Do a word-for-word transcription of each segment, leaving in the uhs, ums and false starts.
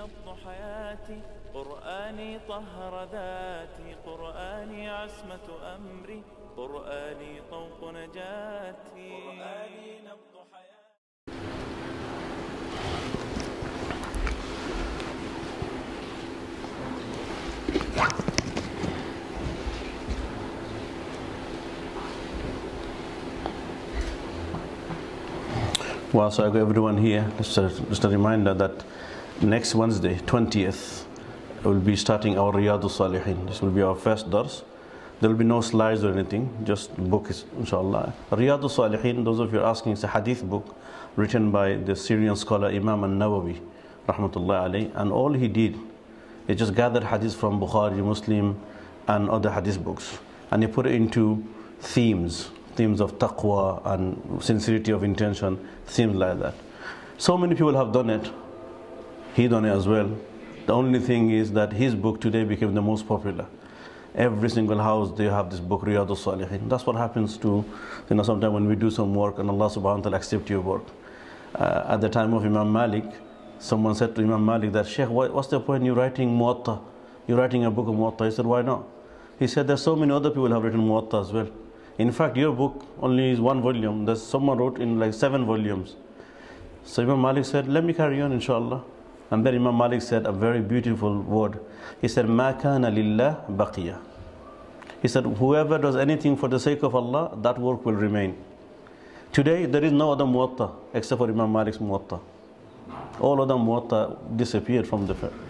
نبض حياتي قرآني طهر ذاتي قرآني عصمة أمري قرآني طوق نجاتي قرآني نبض حياتي. Well, so I got everyone here. Just a, just a reminder that next Wednesday, twentieth, we'll be starting our Riyadus Salihin. This will be our first dars. There will be no slides or anything, just book is, inshallah. Riyadus Salihin, those of you are asking, it's a hadith book written by the Syrian scholar Imam al-Nawawi, rahmatullahi alayhi, and all he did, he just gathered hadith from Bukhari, Muslim, and other hadith books, and he put it into themes. Themes of taqwa and sincerity of intention, themes like that. So many people have done it. He done it as well. The only thing is that his book today became the most popular. Every single house they have this book, Riyadus Salihin. That's what happens to, you know, sometimes when we do some work and Allah subhanahu wa ta'ala accepts your work. Uh, at the time of Imam Malik, someone said to Imam Malik that, Sheikh, what, what's the point you writing Muwatta? You're writing a book of Muwatta. He said, why not? He said, there's so many other people who have written Muwatta as well. In fact, your book only is one volume. There's someone wrote in like seven volumes. So Imam Malik said, let me carry on, inshallah. And then Imam Malik said a very beautiful word. He said, Ma kana lillah baqiya. He said, whoever does anything for the sake of Allah, that work will remain. Today, there is no other Muwatta except for Imam Malik's Muwatta. All other Muwatta disappeared from the fair.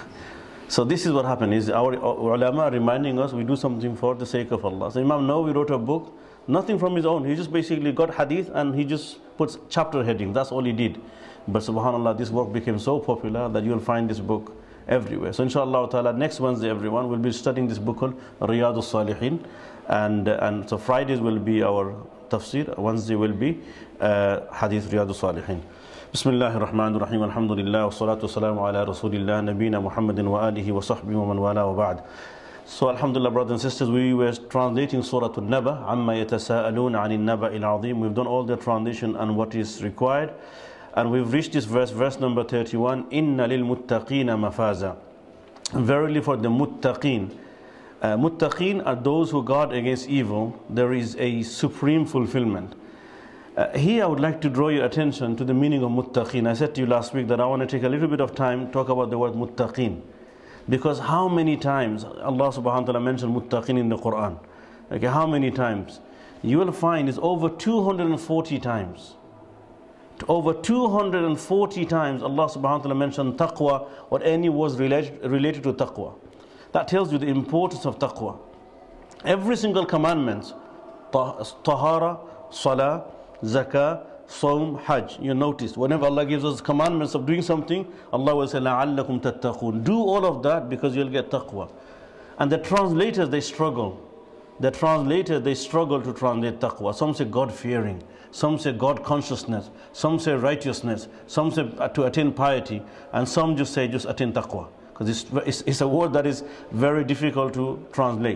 So this is what happened, is our ulama reminding us we do something for the sake of Allah. So Imam Nawawi wrote a book, nothing from his own. He just basically got hadith and he just puts chapter heading. That's all he did. But subhanAllah, this work became so popular that you will find this book everywhere. So inshallah ta'ala, next Wednesday everyone will be studying this book called Riyadus Salihin. And, and so Fridays will be our tafsir, Wednesday will be uh, hadith Riyadus Salihin. Bismillahir Rahmanir Rahim. Alhamdulillah wa salatu wassalamu ala Rasulillah Nabina Muhammadin wa alihi wa sahbihi wa man wala wa ba'd. So alhamdulillah, brothers and sisters, we were translating Surah An-Naba, Amma yatasa'alun 'anil naba'il 'azim. We've done all the translation and what is required. And we've reached this verse, verse number thirty-one, Inna lil muttaqina mafaza. Verily for the muttaqin. Uh, muttaqin are those who guard against evil. There is a supreme fulfillment. Uh, here I would like to draw your attention to the meaning of muttaqin. I said to you last week that I want to take a little bit of time to talk about the word muttaqin. Because how many times Allah subhanahu wa ta'ala mentioned muttaqin in the Quran? Okay, how many times? You will find it's over two hundred forty times. Over two hundred forty times Allah subhanahu wa ta'ala mentioned taqwa or any words related, related to taqwa. That tells you the importance of taqwa. Every single commandment, tahara, salah, zakah, Sawm, Hajj. You notice whenever Allah gives us commandments of doing something, Allah will say, لَعَلَّكُمْ تَتَّقُونَ. Do all of that because you'll get taqwa. And the translators, they struggle. The translators, they struggle to translate taqwa. Some say God-fearing. Some say God consciousness. Some say righteousness. Some say to attain piety. And some just say just attain taqwa. Because it's, it's, it's a word that is very difficult to translate.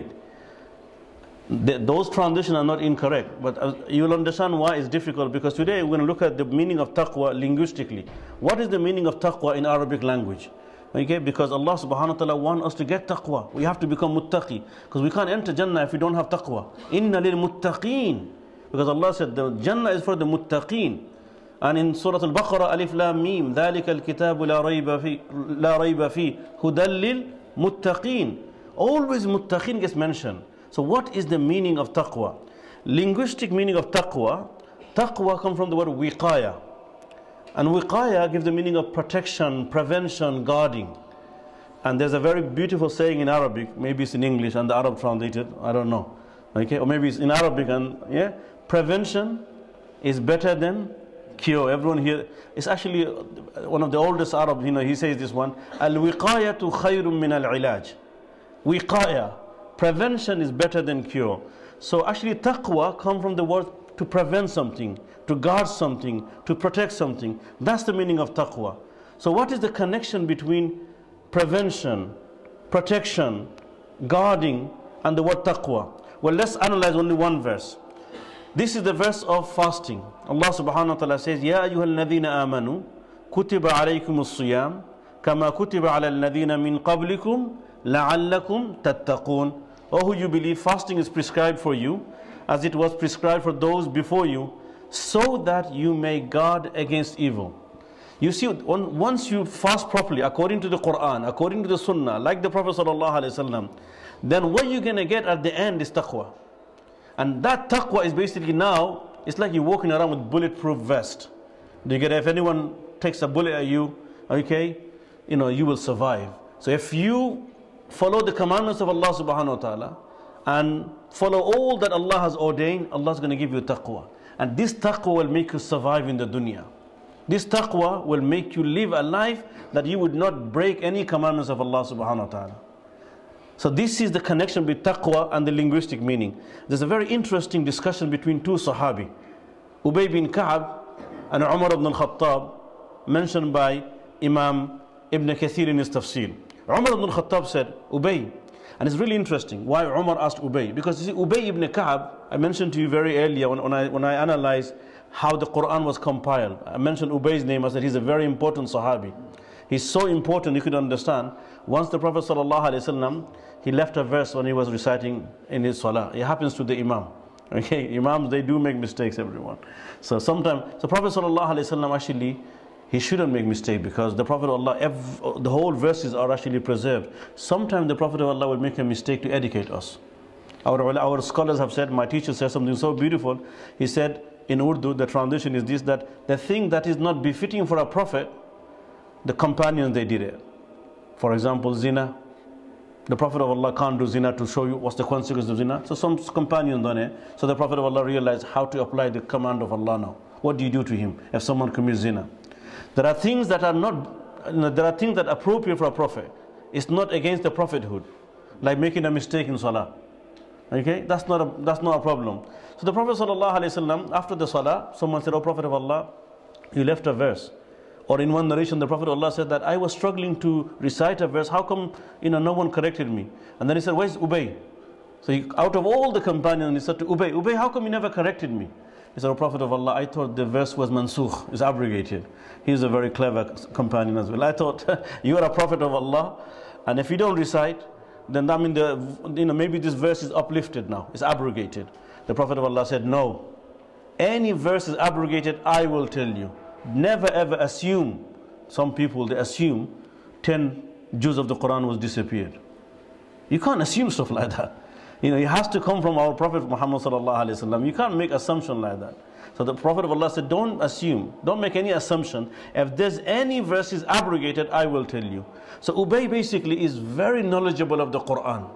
The, those translations are not incorrect, but uh, you will understand why it's difficult, because today we're going to look at the meaning of taqwa linguistically. What is the meaning of taqwa in Arabic language? Okay, because Allah subhanahu wa ta'ala wants us to get taqwa. We have to become muttaqi, because we can't enter Jannah if we don't have taqwa. Inna lil muttaqeen, because Allah said the Jannah is for the muttaqeen. And in Surah Al-Baqarah, Alif Lam Mim, ذَلِكَ الْكِتَابُ لَا رَيْبَ فِي لَا رَيْبَ فِي هُدًى لِلْمُتَّقِينَ. Always muttaqeen gets mentioned. So what is the meaning of taqwa? Linguistic meaning of taqwa, taqwa comes from the word wiqaya. And wiqaya gives the meaning of protection, prevention, guarding. And there's a very beautiful saying in Arabic, maybe it's in English and the Arab translated, I don't know. Okay, or maybe it's in Arabic and yeah, prevention is better than cure. Everyone here, it's actually one of the oldest Arabs, you know, he says this one, al-wiqayatu khayrun min al-ilaj. Wiqaya. Prevention is better than cure. So actually taqwa comes from the word to prevent something, to guard something, to protect something. That's the meaning of taqwa. So what is the connection between prevention, protection, guarding, and the word taqwa? Well, let's analyze only one verse. This is the verse of fasting. Allah subhanahu wa ta'ala says, Ya ayyuhal ladhina amanu, kutiba alaykum as-siyam, كَمَا كُتِبَ عَلَى الَّذِينَ مِنْ قَبْلِكُمْ لَعَلَّكُمْ تَتَّقُونَ. O who you believe, fasting is prescribed for you, as it was prescribed for those before you, so that you may guard against evil. You see, once you fast properly, according to the Quran, according to the Sunnah, like the Prophet ﷺ, then what you're going to get at the end is taqwa. And that taqwa is basically now, it's like you're walking around with bulletproof vest. Do you get it? If anyone takes a bullet at you, okay, you know, you will survive. So if you follow the commandments of Allah subhanahu wa ta'ala and follow all that Allah has ordained, Allah is going to give you taqwa. And this taqwa will make you survive in the dunya. This taqwa will make you live a life that you would not break any commandments of Allah subhanahu wa ta'ala. So this is the connection between taqwa and the linguistic meaning. There's a very interesting discussion between two Sahabi, Ubay bin Ka'ab and Umar ibn al-Khattab, mentioned by Imam Ibn Kathir in his tafsir. Umar ibn al-Khattab said, Ubay, and it's really interesting why Umar asked Ubay, because you see, Ubay ibn Ka'ab, I mentioned to you very earlier when, when, I, when I analyzed how the Quran was compiled. I mentioned Ubay's name. I said he's a very important Sahabi. He's so important you could understand. Once the Prophet ﷺ, he left a verse when he was reciting in his salah. It happens to the Imam. Okay, Imams, they do make mistakes, everyone. So sometimes, so Prophet ﷺ actually, he shouldn't make mistake, because the Prophet of Allah, every, the whole verses are actually preserved. Sometimes the Prophet of Allah will make a mistake to educate us. Our, our scholars have said, my teacher said something so beautiful. He said, in Urdu, the translation is this, that the thing that is not befitting for a prophet, the companions, they did it. For example, zina. The Prophet of Allah can't do zina to show you what's the consequence of zina. So some companions done it. So the Prophet of Allah realized how to apply the command of Allah now. What do you do to him if someone commits zina? There are things that are not, there are things that are appropriate for a prophet. It's not against the prophethood. Like making a mistake in salah. Okay, that's not a, that's not a problem. So the Prophet ﷺ, after the salah, someone said, "Oh Prophet of Allah, you left a verse." Or in one narration, the Prophet of Allah said that I was struggling to recite a verse. How come, you know, no one corrected me? And then he said, "Where's Ubay?" So he, out of all the companions, he said to Ubay, "Ubay, how come you never corrected me?" He said, "Oh Prophet of Allah, I thought the verse was mansukh, it's abrogated." He's a very clever companion as well. I thought you are a Prophet of Allah, and if you don't recite, then that means the, you know, maybe this verse is uplifted now, it's abrogated. The Prophet of Allah said, "No, any verse is abrogated, I will tell you. Never ever assume." Some people, they assume ten juz of the Quran was disappeared. You can't assume stuff like that. You know, it has to come from our Prophet Muhammad sallallahu alaihi wasallam. You can't make assumption like that. So the Prophet of Allah said, don't assume, don't make any assumption. If there's any verses abrogated, I will tell you. So Ubay basically is very knowledgeable of the Quran.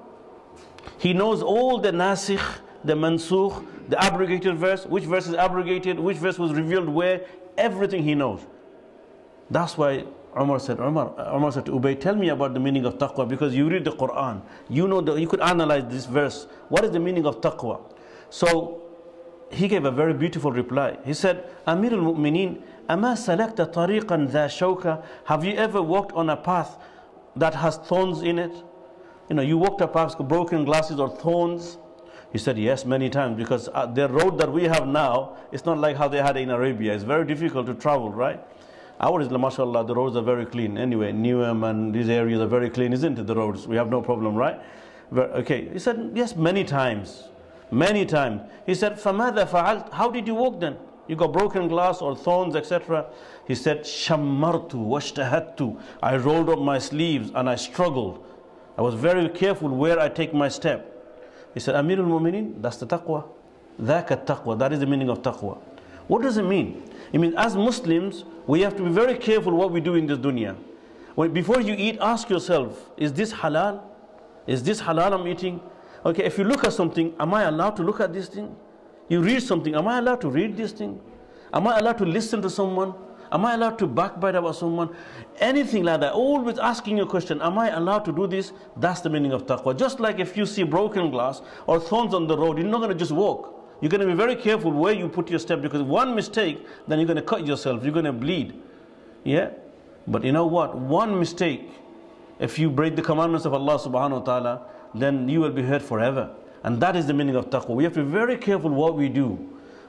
He knows all the nasikh, the mansukh, the abrogated verse, which verse is abrogated, which verse was revealed where, everything he knows. That's why Umar said, Umar, Umar said to Ubay, tell me about the meaning of taqwa, because you read the Quran, you know, the, you could analyze this verse. What is the meaning of taqwa? So he gave a very beautiful reply. He said, Amir al-Mu'mineen, Ama salakta tariqan dha shawka? Have you ever walked on a path that has thorns in it? You know, you walked a path with broken glasses or thorns? He said, yes, many times, because uh, the road that we have now, it's not like how they had it in Arabia. It's very difficult to travel, right? Ours, mashallah, the roads are very clean. Anyway, Newham and these areas are very clean, isn't it, the roads? We have no problem, right? Okay, he said, yes, many times. Many times. He said, فَمَاذَا فَعَلْتَ? How did you walk then? You got broken glass or thorns, et cetera. He said, شَمَّرْتُ وَاشْتَهَدْتُ. I rolled up my sleeves and I struggled. I was very careful where I take my step. He said, Amirul Mu'mineen, that's the taqwa. ذَاكَ التَّقْوَى. That is the meaning of taqwa. What does it mean? It means as Muslims, we have to be very careful what we do in this dunya. When, before you eat, ask yourself, is this halal? Is this halal I'm eating? Okay, if you look at something, am I allowed to look at this thing? You read something, am I allowed to read this thing? Am I allowed to listen to someone? Am I allowed to backbite about someone? Anything like that. Always asking your question, am I allowed to do this? That's the meaning of taqwa. Just like if you see broken glass or thorns on the road, you're not going to just walk. You're going to be very careful where you put your step, because one mistake, then you're going to cut yourself. You're going to bleed. Yeah? But you know what? One mistake, if you break the commandments of Allah subhanahu wa ta'ala, then you will be hurt forever. And that is the meaning of taqwa. We have to be very careful what we do.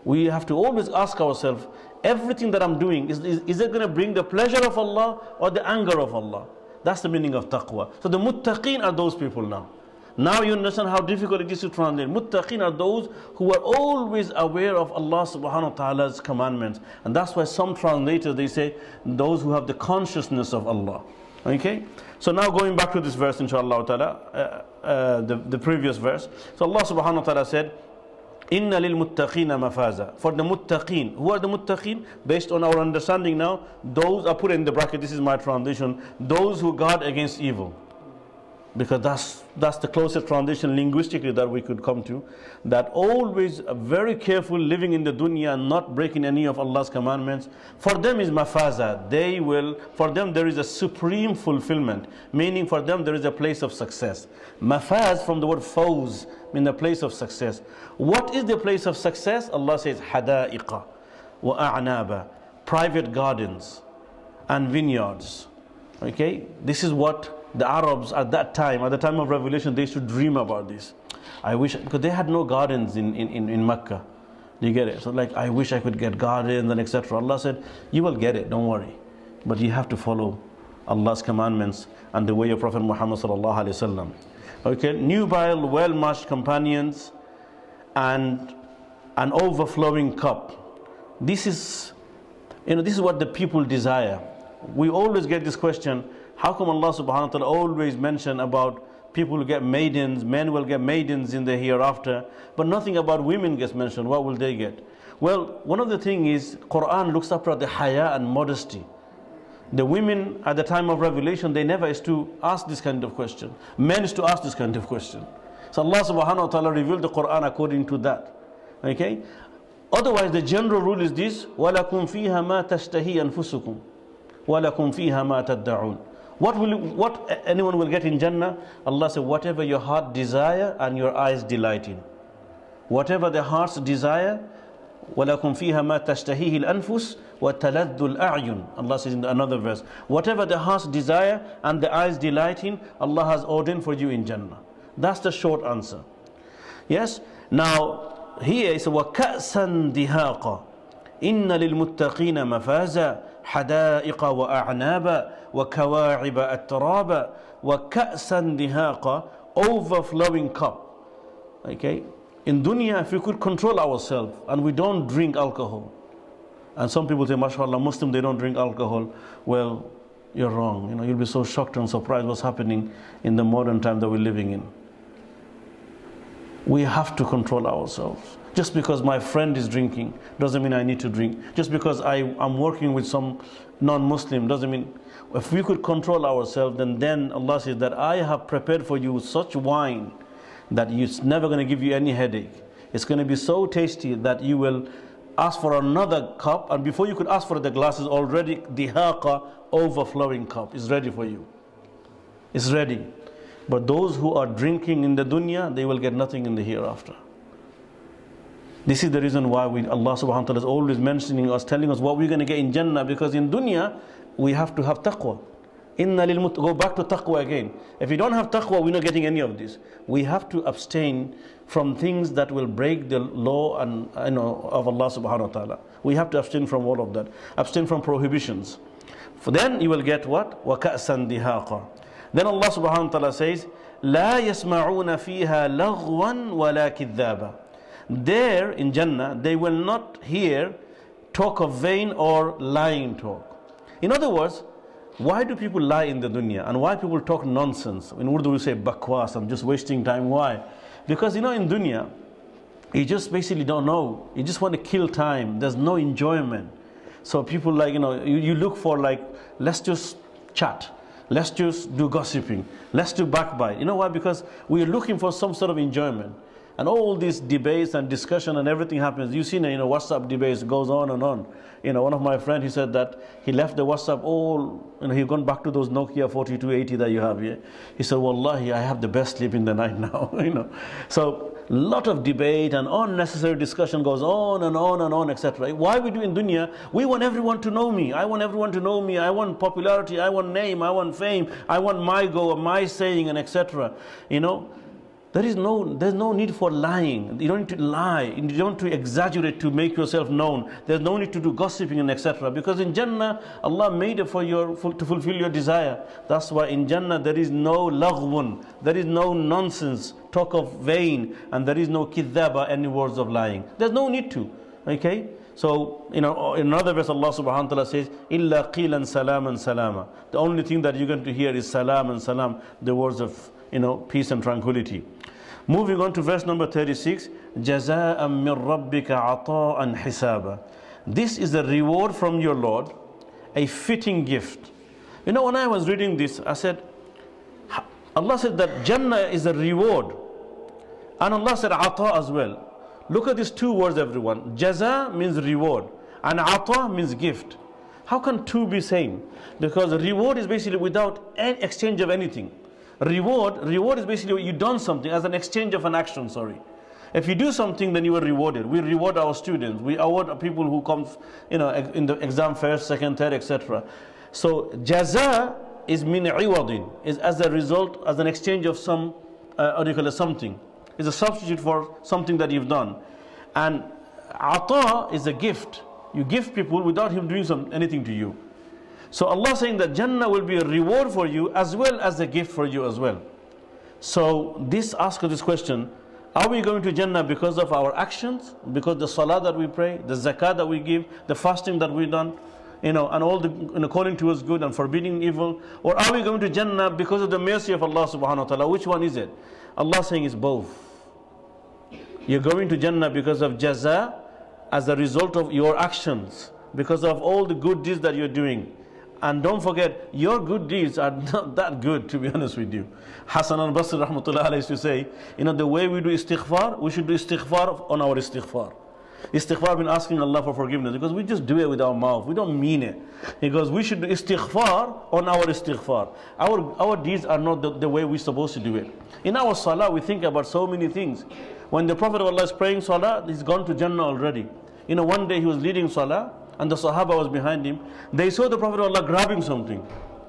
we have to always ask ourselves, everything that I'm doing, is, is, is it going to bring the pleasure of Allah or the anger of Allah? That's the meaning of taqwa. So the muttaqeen are those people now. Now you understand how difficult it is to translate. Muttaqeen are those who are always aware of Allah subhanahu wa ta'ala's commandments. And that's why some translators, they say, those who have the consciousness of Allah. Okay? So now going back to this verse, inshallah ta'ala, uh, uh, the, the previous verse. So Allah subhanahu wa ta'ala said, Inna lil muttaqina mafaza. For the muttaqeen. Who are the muttaqeen? Based on our understanding now, those are put in the bracket, this is my translation, those who guard against evil. Because that's, that's the closest translation linguistically that we could come to. That always very careful living in the dunya and not breaking any of Allah's commandments. For them is mafaza. They will, for them there is a supreme fulfillment. Meaning for them there is a place of success. Mafaz from the word fawz, mean the place of success. What is the place of success? Allah says, hada'iqa wa a'naba. Private gardens and vineyards. Okay? This is what the Arabs at that time, at the time of revelation, they used to dream about this. I wish, because they had no gardens in, in, in Mecca. You get it? So like, I wish I could get gardens and et cetera. Allah said, you will get it, don't worry. But you have to follow Allah's commandments and the way of Prophet Muhammad sallallahu alaihi wasallam. Okay, nubile, well-matched companions and an overflowing cup. This is, you know, this is what the people desire. We always get this question, how come Allah subhanahu wa ta'ala always mention about people who get maidens, men will get maidens in the hereafter, but nothing about women gets mentioned? What will they get? Well, one of the things is, Quran looks up at the haya and modesty. The women at the time of revelation, they never used to ask this kind of question. Men used to ask this kind of question. So Allah subhanahu wa ta'ala revealed the Quran according to that. Okay? Otherwise, the general rule is this, وَلَكُمْ فِيهَا مَا تَشْتَهِي أَنفُسُكُمْ وَلَكُمْ فِيهَا مَا تَدَّعُونَ. What will what anyone will get in Jannah? Allah said, whatever your heart desire and your eyes delight in. Whatever the heart's desire, وَلَكُمْ فِيهَا مَا تَشْتَهِيهِ الْأَنفُسُ وَتَلَذُّ الْأَعْيُنُ. Allah says in another verse, whatever the heart's desire and the eyes delight in, Allah has ordained for you in Jannah. That's the short answer. Yes? Now, here is وَكَأْسًا دِهَاقًا إِنَّ لِلْمُتَّقِينَ مَفَازًا حَدَائِقَ وَأَعْنَابًا وَكَوَاعِبَ أَتْرَابًا وَكَأْسًا دِهَاقًا. Overflowing cup. Okay? In dunya, if we could control ourselves and we don't drink alcohol, and some people say, mashallah, Muslim, they don't drink alcohol. Well, you're wrong. You know, you'll be so shocked and surprised what's happening in the modern time that we're living in. We have to control ourselves. Just because my friend is drinking doesn't mean I need to drink. Just because I, I'm working with some non-Muslim doesn't mean. If we could control ourselves, then, then Allah says that I have prepared for you such wine that it's never going to give you any headache. It's going to be so tasty that you will ask for another cup, and before you could ask for the glass, is already dihaqa, overflowing cup is ready for you. It's ready. But those who are drinking in the dunya, they will get nothing in the hereafter. This is the reason why we, Allah subhanahu wa ta'ala is always mentioning us, telling us what we're going to get in Jannah, because in dunya we have to have taqwa. Inna lil mut- go back to taqwa again. If we don't have taqwa, we're not getting any of this. We have to abstain from things that will break the law and you know of Allah subhanahu wa ta'ala. We have to abstain from all of that. Abstain from prohibitions. For then you will get what? وَكَأْسًا دِهَاقًا. Then Allah subhanahu wa ta'ala says, لَا يَسْمَعُونَ فِيهَا لَغْوًا وَلَا كِذَّابًا. There in Jannah, they will not hear talk of vain or lying talk. In other words, why do people lie in the dunya? And why people talk nonsense? In Urdu we say bakwas, I'm just wasting time. Why? Because you know in dunya, you just basically don't know. You just want to kill time. There's no enjoyment. So people like, you know, you, you look for like, let's just chat. Let's just do gossiping. Let's do backbite. You know why? Because we're looking for some sort of enjoyment. And all these debates and discussion and everything happens. You see, you know, WhatsApp debates goes on and on. You know, one of my friends, he said that he left the WhatsApp all, you know, he gone back to those Nokia forty-two eighty that you have here. He said, Wallahi, I have the best sleep in the night now, you know. So, lot of debate and unnecessary discussion goes on and on and on, et cetera. Why we do in dunya? We want everyone to know me. I want everyone to know me. I want popularity. I want name. I want fame. I want my go, my saying, and et cetera. You know. There is no, there's no need for lying. You don't need to lie. You don't need to exaggerate to make yourself known. There's no need to do gossiping and et cetera. Because in Jannah, Allah made it for your, to fulfill your desire. That's why in Jannah there is no laghwun. There is no nonsense, talk of vain, and there is no kidhaba, any words of lying. There's no need to. Okay? So, you know, in another verse, Allah subhanahu wa ta'ala says, "Illa qilan salaman salama." The only thing that you're going to hear is salam and salam, the words of, you know, peace and tranquility. Moving on to verse number thirty-six, Jaza'an min rabbika ata'an hisaba. This is a reward from your Lord, a fitting gift. You know, when I was reading this, I said, Allah said that Jannah is a reward. And Allah said ata as well. Look at these two words, everyone. Jaza means reward, and ata means gift. How can two be same? Because reward is basically without any exchange of anything. Reward, reward is basically you done something as an exchange of an action, sorry. If you do something, then you are rewarded. We reward our students. We award people who come, you know, in the exam first, second, third, et cetera. So jaza is min iwadin, is as a result, as an exchange of some, uh, what do you call it, something. It's a substitute for something that you've done. And ata is a gift. You give people without him doing some, anything to you. So Allah saying that Jannah will be a reward for you as well as a gift for you as well. So this asks this question, are we going to Jannah because of our actions? Because the salah that we pray, the zakah that we give, the fasting that we done, you know, and all the, and according to us good and forbidding evil? Or are we going to Jannah because of the mercy of Allah subhanahu wa ta'ala? Which one is it? Allah saying it's both. You're going to Jannah because of jaza, as a result of your actions, because of all the good deeds that you're doing. And don't forget, your good deeds are not that good, to be honest with you. Hassan al-Basri rahmatullah alayhi used to say, you know, the way we do istighfar, we should do istighfar on our istighfar. Istighfar means asking Allah for forgiveness, because we just do it with our mouth. We don't mean it. Because we should do istighfar on our istighfar. Our, our deeds are not the, the way we're supposed to do it. In our salah, we think about so many things. When the Prophet of Allah is praying salah, he's gone to Jannah already. You know, one day he was leading salah, and the Sahaba was behind him. They saw the Prophet of Allah grabbing something.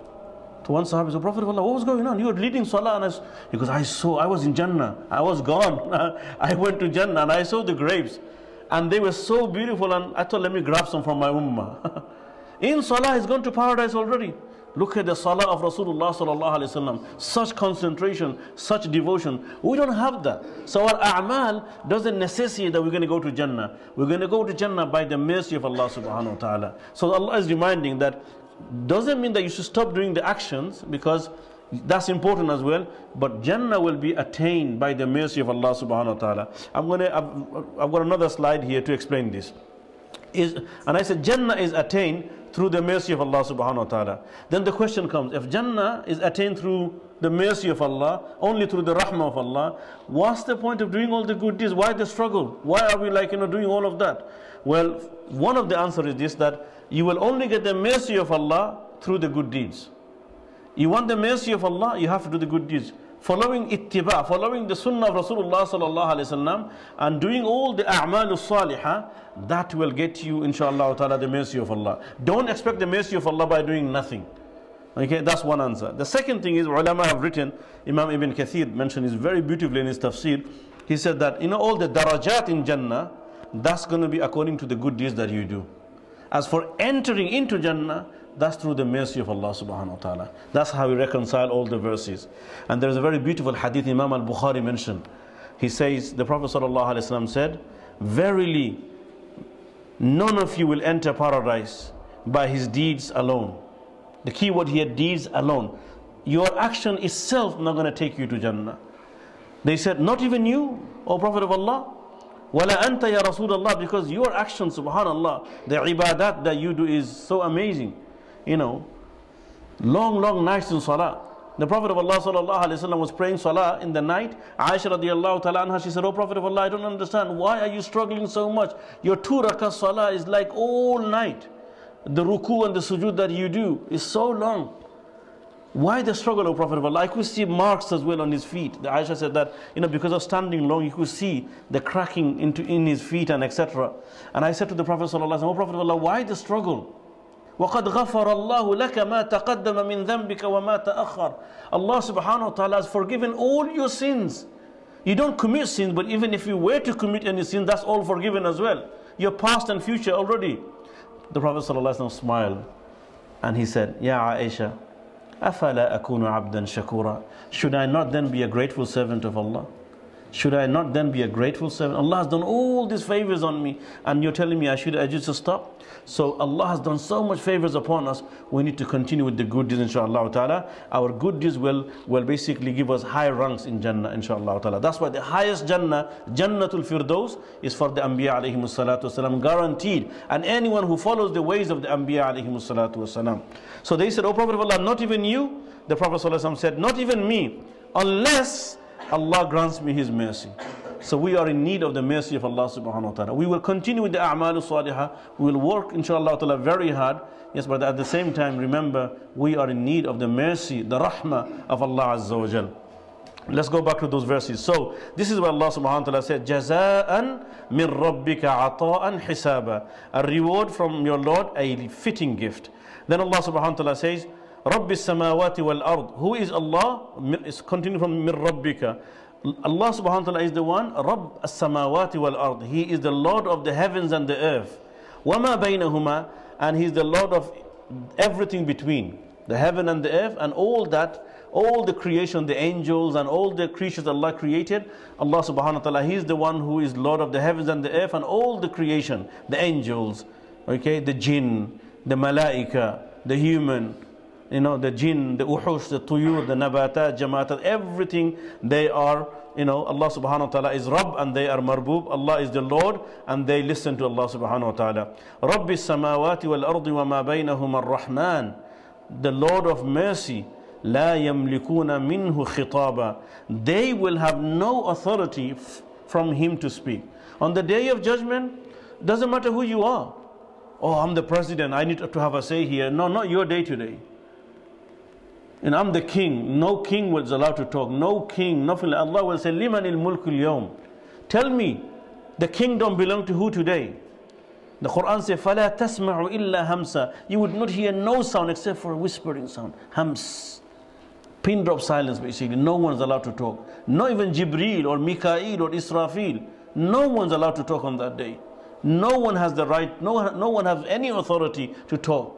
To one Sahaba said, Prophet of Allah, what was going on? You were leading salah. And I, he goes, I saw, I was in Jannah. I was gone. I went to Jannah and I saw the grapes. And they were so beautiful, and I thought, let me grab some from my ummah. In salah, he's gone to paradise already. Look at the salah of Rasulullah sallallahu alaihi wasallam. Such concentration, such devotion. We don't have that. So our a'mal doesn't necessitate that we're going to go to Jannah. We're going to go to Jannah by the mercy of Allah subhanahu wa ta'ala. So Allah is reminding that doesn't mean that you should stop doing the actions, because that's important as well. But Jannah will be attained by the mercy of Allah subhanahu wa ta'ala. I'm going to, I've, I've got another slide here to explain this. Is, and I said Jannah is attained through the mercy of Allah subhanahu wa ta'ala. Then the question comes, if Jannah is attained through the mercy of Allah, only through the rahmah of Allah, what's the point of doing all the good deeds? Why the struggle? Why are we like, you know, doing all of that? Well, one of the answers is this, that you will only get the mercy of Allah through the good deeds. You want the mercy of Allah, you have to do the good deeds. Following ittiba, following the sunnah of Rasulullah sallallahu alaihi wasallam, and doing all the a'mal salihah, that will get you, inshallah ta'ala, the mercy of Allah. Don't expect the mercy of Allah by doing nothing. Okay, that's one answer. The second thing is, ulama have written, Imam Ibn Kathir mentioned this very beautifully in his tafsir. He said that, you know, all the darajat in Jannah, that's going to be according to the good deeds that you do. As for entering into Jannah, that's through the mercy of Allah subhanahu wa ta'ala. That's how we reconcile all the verses. And there's a very beautiful hadith Imam al-Bukhari mentioned. He says, the Prophet sallallahu alaihi wasallam said, verily, none of you will enter paradise by his deeds alone. The key word here, deeds alone. Your action itself not going to take you to Jannah. They said, not even you, O Prophet of Allah? Wala anta ya Rasulullah, because your action, subhanallah, the ibadat that you do is so amazing. You know, long, long nights in salah. The Prophet of Allah sallallahu alaihi wasallam was praying salah in the night. Aisha radiallahu ta'ala anha, she said, oh Prophet of Allah, I don't understand. Why are you struggling so much? Your two rakah salah is like all night. The ruku and the sujood that you do is so long. Why the struggle, O Prophet of Allah? I could see marks as well on his feet. The Aisha said that, you know, because of standing long, you could see the cracking into in his feet and et cetera. And I said to the Prophet sallallahu alaihi wasallam, O Prophet of Allah, why the struggle? وَقَدْ غَفَرَ اللَّهُ لَكَ مَا تَقَدَّمَ مِنْ ذَنْبِكَ وَمَا تَأَخَّرَ. Allah subhanahu wa ta'ala has forgiven all your sins. You don't commit sins, but even if you were to commit any sin, that's all forgiven as well. Your past and future already. The Prophet ﷺ smiled and he said, Ya Aisha, أَفَلَا أَكُونُ عَبْدًا شَكُورًا. Should I not then be a grateful servant of Allah? Should I not then be a grateful servant? Allah has done all these favors on me, and you're telling me I should I just stop? So Allah has done so much favors upon us. We need to continue with the good deeds, inshallah ta'ala. Our good deeds will, will basically give us high ranks in Jannah, inshallah ta'ala. That's why the highest Jannah, Jannatul Firdaus, is for the Anbiya alayhimus salatu wasalam, guaranteed. And anyone who follows the ways of the Anbiya alayhimus salatu wasalam. So they said, O Prophet of Allah, not even you? The Prophet sallallahu alaihi wasallam said, not even me, unless Allah grants me His mercy. So we are in need of the mercy of Allah subhanahu wa ta'ala. We will continue with the a'mal salihah. We will work inshallah ta'ala very hard. Yes, but at the same time, remember, we are in need of the mercy, the rahmah of Allah azza wa jal. Let's go back to those verses. So this is what Allah subhanahu wa ta'ala said, Jaza'an min rabbika ata'an hisaba. A reward from your Lord, a fitting gift. Then Allah subhanahu wa ta'ala says, Rabbi samawati wal ard. Who is Allah? It's continuing from Mir Rabbika. Allah subhanahu wa ta'ala is the one, Rabb as-samawati wal ard. He is the Lord of the heavens and the earth. Wama baynahuma, and He is the Lord of everything between the heaven and the earth, and all that, all the creation, the angels and all the creatures Allah created. Allah subhanahu wa ta'ala, He is the one who is Lord of the heavens and the earth and all the creation, the angels, okay, the jinn, the malaika, the human, you know, the jinn, the uhush, the tuyur, the nabatat, jamatat, everything, they are, you know, Allah subhanahu wa ta'ala is Rabb and they are marbub. Allah is the Lord and they listen to Allah subhanahu wa ta'ala. Rabbi samawati wal ardi wa ma baynahuma ar-Rahman. The Lord of mercy. La yamlikuna minhu khitaba. They will have no authority from Him to speak. On the day of judgment, doesn't matter who you are. Oh, I'm the president, I need to have a say here. No, not your day today. And I'm the king. No king was allowed to talk. No king, nothing. Allah will say, Liman il mulkul yawm. Tell me, the kingdom belong to who today? The Quran says, فَلَا تَسْمَعُ إِلَّا hamsa. You would not hear no sound except for a whispering sound. Hams. Pin drop silence basically. No one's allowed to talk. Not even Jibreel or Mikael or Israfil. No one's allowed to talk on that day. No one has the right, no, no one has any authority to talk.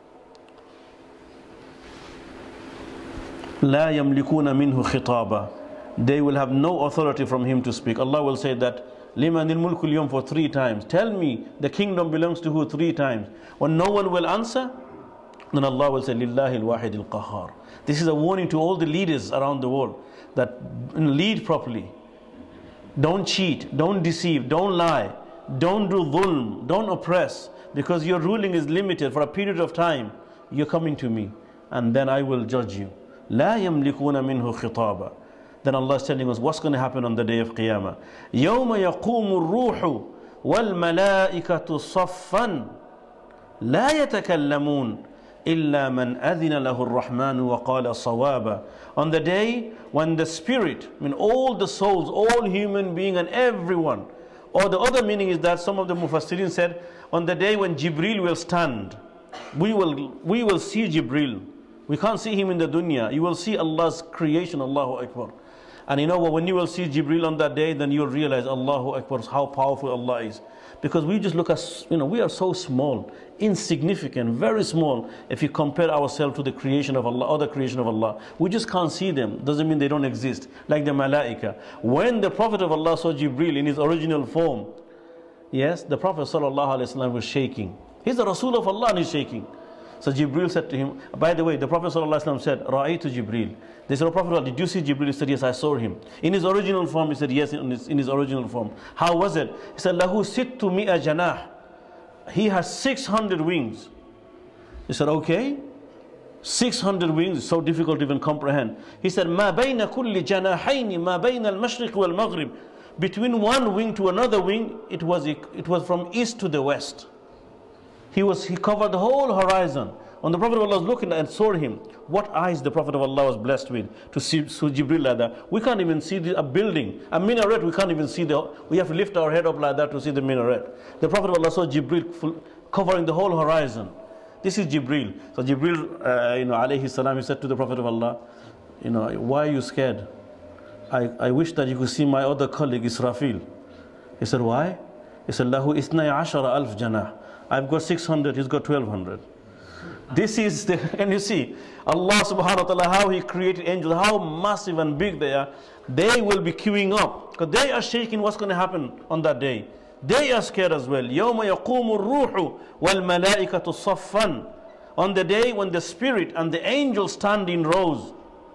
لا يملكون منه خطابا. They will have no authority from Him to speak. Allah will say that لمن الملك اليوم for three times. Tell me, the kingdom belongs to who three times? When no one will answer, then Allah will say لله الواحد القهار. This is a warning to all the leaders around the world that lead properly. Don't cheat, don't deceive, don't lie, don't do dhulm, don't oppress, because your ruling is limited for a period of time. You're coming to me and then I will judge you. لا يملكون منه خطابا. Then Allah is telling us what's going to happen on the day of Qiyamah. يوم يقوم الروح والملائكة صفا لا يتكلمون إلا من أذن له الرحمن وقال صوابا. On the day when the spirit, I mean all the souls, all human beings and everyone, or the other meaning is that some of the Mufassirin said, on the day when Jibreel will stand, we will, we will see Jibreel. We can't see him in the dunya. You will see Allah's creation, Allahu Akbar. And you know what, when you will see Jibreel on that day, then you'll realize, Allahu Akbar, how powerful Allah is. Because we just look at, you know, we are so small, insignificant, very small, if you compare ourselves to the creation of Allah, other creation of Allah. We just can't see them. Doesn't mean they don't exist. Like the Malaika. When the Prophet of Allah saw Jibreel in his original form, yes, the Prophet Sallallahu Alaihi Wasallam was shaking. He's the Rasul of Allah and he's shaking. So Jibreel said to him, by the way, the Prophet ﷺ said, Ra'aytu Jibreel. They said, oh Prophet, did you see Jibreel? He said, yes, I saw him. In his original form, he said, yes, in his, in his original form. How was it? He said, Lahu sittu mi'a janah. He has six hundred wings. He said, okay. six hundred wings is so difficult to even comprehend. He said, Ma bayna kulli janahayni, ma bayna al-mashriq wal-maghrib. Between one wing to another wing, it was, it was from east to the west. He was he covered the whole horizon. When the Prophet of Allah was looking and saw him, what eyes the Prophet of Allah was blessed with to see, see Jibreel like that. We can't even see the, a building, a minaret. We can't even see the. We have to lift our head up like that to see the minaret. The Prophet of Allah saw Jibreel full, covering the whole horizon. This is Jibreel. So Jibreel, uh, you know, alayhi salam, he said to the Prophet of Allah, you know, why are you scared? I, I wish that you could see my other colleague, Israfil. He said, why? He said, Lahu ithnay ashara alf janah. I've got six hundred, he's got twelve hundred. This is the, and you see, Allah subhanahu wa ta'ala, how He created angels, how massive and big they are. They will be queuing up, because they are shaking what's going to happen on that day. They are scared as well. يَوْمَ يَقُومُ الرُّوحُ وَالْمَلَائِكَةُ صَفًّا. On the day when the Spirit and the angels stand in rows,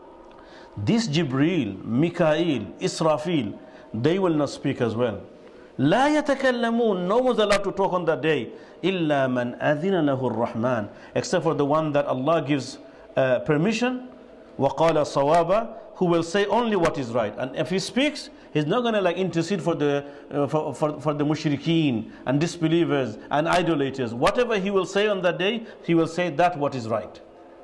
this Jibreel, Mikael, Israfil, they will not speak as well. لا يتكلمون. No one's allowed to talk on that day. إلا من أذن له الرحمن. Except for the one that Allah gives uh, permission. وقال صوابا. Who will say only what is right. And if he speaks, he's not going to like intercede for the uh, for, for, for the mushrikeen and disbelievers and idolaters. Whatever he will say on that day, he will say that what is right.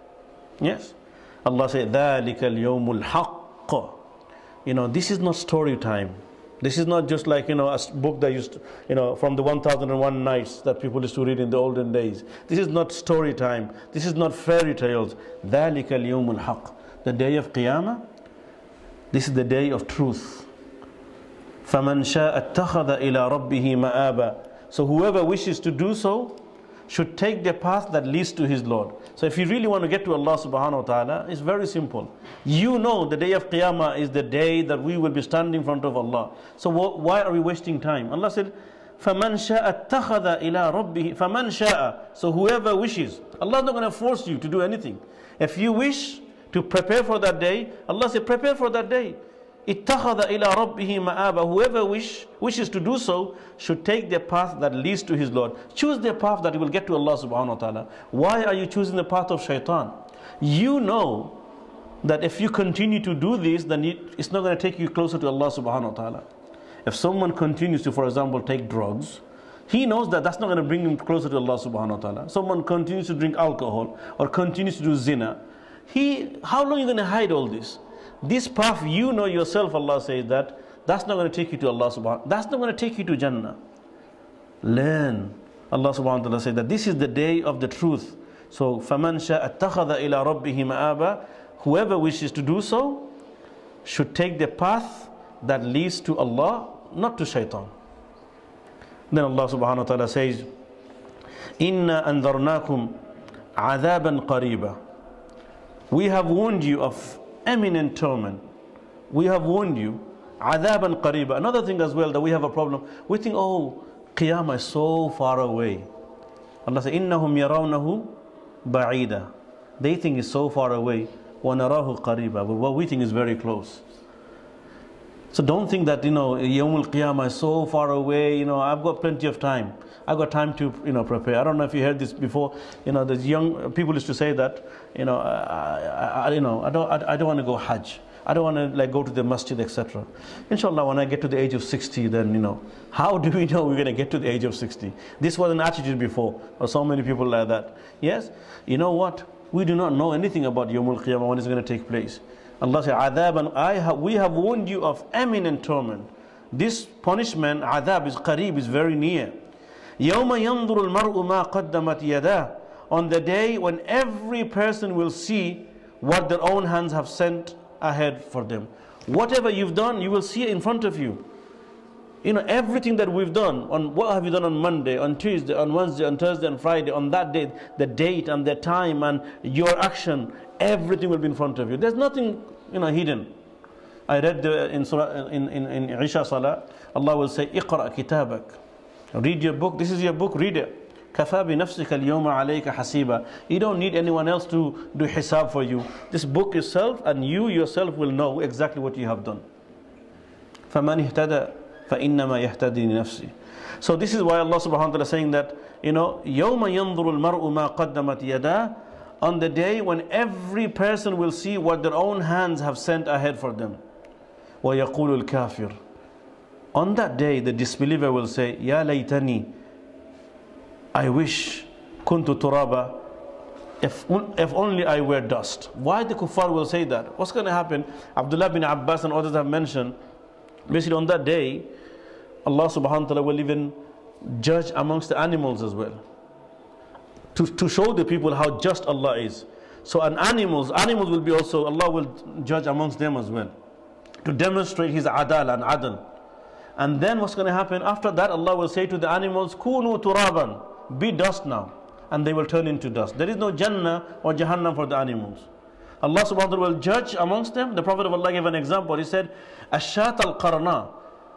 Yes. Allah said, ذَلِكَ الْيَوْمُ الْحَقِّ. You know, this is not story time. This is not just like, you know, a book that used to, you know, from the one thousand and one nights that people used to read in the olden days. This is not story time. This is not fairy tales. ذَلِكَ الْيَوْمُ الْحَقِّ. The day of Qiyamah, this is the day of truth. فَمَنْ شَاءَ اتَّخَذَ إِلَىٰ رَبِّهِ مَآبًا. So whoever wishes to do so should take the path that leads to his Lord. So if you really want to get to Allah subhanahu wa ta'ala, it's very simple. You know the day of Qiyamah is the day that we will be standing in front of Allah. So wh why are we wasting time? Allah said, فَمَنْ شَاءَ اتَّخَذَ إِلَىٰ رَبِّهِ فَمَنْ شَاءَ. So whoever wishes. Allah is not going to force you to do anything. If you wish to prepare for that day, Allah said, prepare for that day. اتَّخَذَ إِلَىٰ رَبِّهِ مَآبًا. Whoever wish, wishes to do so should take the path that leads to his Lord. Choose the path that will get to Allah subhanahu wa ta'ala. Why are you choosing the path of shaitan? You know that if you continue to do this, then it's not going to take you closer to Allah subhanahu wa ta'ala. If someone continues to, for example, take drugs, he knows that that's not going to bring him closer to Allah subhanahu wa ta'ala. Someone continues to drink alcohol or continues to do zina. He, how long are you going to hide all this? This path, you know yourself, Allah says that that's not going to take you to Allah subhanahu wa ta'ala. That's not going to take you to Jannah. Learn. Allah subhanahu wa ta'ala says that this is the day of the truth. So, فَمَنْ شَاءَ اتَّخَذَ إِلَىٰ رَبِّهِ مَآبًا. Whoever wishes to do so should take the path that leads to Allah, not to shaitan. Then Allah subhanahu wa ta'ala says, إِنَّا أَنذَرْنَاكُمْ عَذَابًا قَرِيبًا. We have warned you of eminent torment. We have warned you. عَذَابًا قَرِيبًا. Another thing as well that we have a problem. We think, oh, Qiyamah is so far away. Allah says, إِنَّهُمْ يَرَوْنَهُ بَعِيدًا. They think it's so far away. وَنَرَاهُ قَرِيبًا. But what we think is very close. So don't think that, you know, Yawmul Qiyamah is so far away. You know, I've got plenty of time. I've got time to, you know, prepare. I don't know if you heard this before. You know, there's young people used to say that, you know, I, I, I you know, I don't, I, I don't want to go Hajj. I don't want to like go to the masjid, et cetera. Inshallah, when I get to the age of sixty, then, you know, how do we know we're going to get to the age of sixty? This was an attitude before, or so many people like that. Yes, you know what? We do not know anything about Yawmul Qiyamah, when it's going to take place. Allah said, "Adhaban, I have, we have warned you of eminent torment." This punishment, adhab, is qareeb, is very near. يَوْمَ يَنْظُرُ الْمَرْءُ مَا قَدَّمَتْ يَدَاهُ. On the day when every person will see what their own hands have sent ahead for them. Whatever you've done, you will see it in front of you. You know, everything that we've done, on what have you done on Monday, on Tuesday, on Wednesday, on Thursday, and Friday, on that day, the date and the time and your action, everything will be in front of you. There's nothing, you know, hidden. I read the, in, Surah, in, in, in Isha Salah, Allah will say, اقرأ كتابك. Read your book. This is your book. Read it. كَفَى بِنَفْسِكَ الْيَوْمَ عَلَيْكَ حَسِيبًا. You don't need anyone else to do hisab for you. This book itself, and you yourself will know exactly what you have done. فَمَنْ اهْتَدَى فَإِنَّمَا يَهْتَدِي لِنَفْسِهِ. So this is why Allah subhanahu wa ta'ala is saying that, you know, يَوْمَ يَنْظُرُ الْمَرْءُ مَا قَدَّمَتْ يَدَاهُ. On the day when every person will see what their own hands have sent ahead for them. وَيَقُولُ الْكَافِرُ. On that day, the disbeliever will say, Ya laytani, I wish, kuntu turaba, if, if only I were dust. Why the kuffar will say that? What's going to happen? Abdullah bin Abbas and others have mentioned, basically on that day, Allah subhanahu wa ta'ala will even judge amongst the animals as well. To, to show the people how just Allah is. So an animals, animals will be also, Allah will judge amongst them as well. to demonstrate His adal and adl. And then what's going to happen? After that, Allah will say to the animals, Kunu turaban, be dust now. And they will turn into dust. There is no Jannah or Jahannam for the animals. Allah subhanahu wa ta'ala will judge amongst them. The Prophet of Allah gave an example. He said, Ashat al-Qarna,